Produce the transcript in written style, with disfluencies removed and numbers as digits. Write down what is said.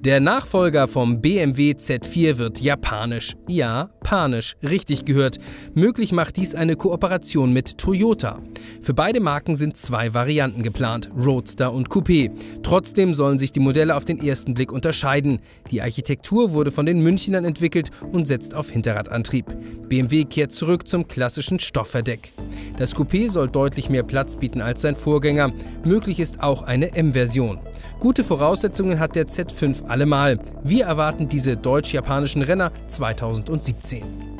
Der Nachfolger vom BMW Z4 wird japanisch. Ja, panisch, richtig gehört. Möglich macht dies eine Kooperation mit Toyota. Für beide Marken sind 2 Varianten geplant, Roadster und Coupé. Trotzdem sollen sich die Modelle auf den ersten Blick unterscheiden. Die Architektur wurde von den Münchnern entwickelt und setzt auf Hinterradantrieb. BMW kehrt zurück zum klassischen Stoffverdeck. Das Coupé soll deutlich mehr Platz bieten als sein Vorgänger. Möglich ist auch eine M-Version. Gute Voraussetzungen hat der Z5 allemal. Wir erwarten diese deutsch-japanischen Renner 2017.